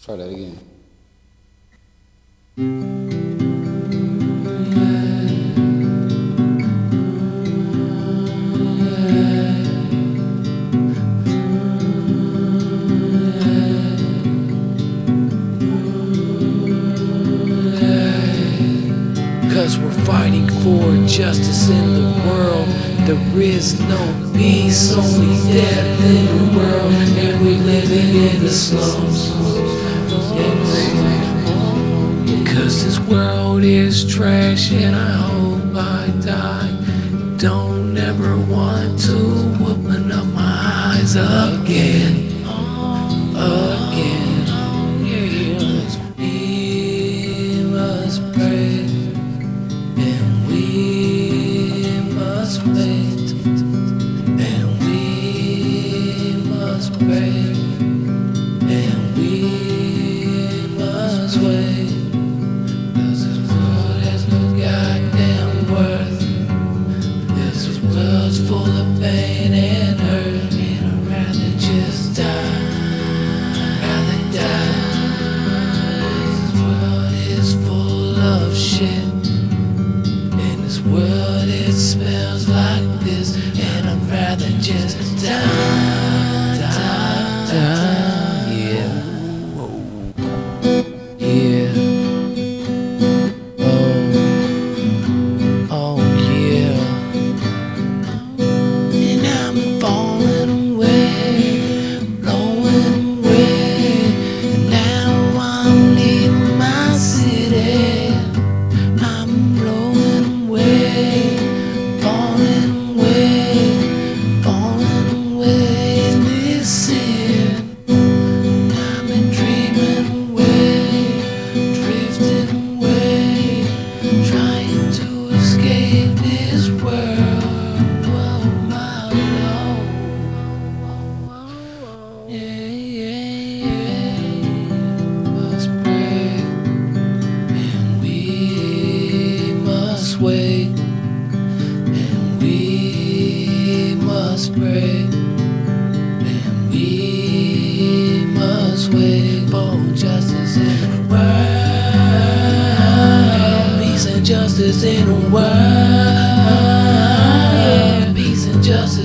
Try that again. 'Cause we're fighting for justice in the world. There is no peace, only death in the world, and we living in the slums. 'Cause this world is trash, and I hope I die. Don't ever want to open up my eyes again. We must pray, and we must wait, and we must pray, and we must wait. 'Cause this world has no goddamn worth. This world's full of pain and hurt, and I'd rather just die. Shit. In this world it smells like this, and I'd rather just die. Yeah. Yeah. Oh yeah. And I'm falling away, blowing away, and now I'm leaving my city. Wait, and we must pray, and we must wait for justice in the world. Peace and justice in the world. Peace and justice.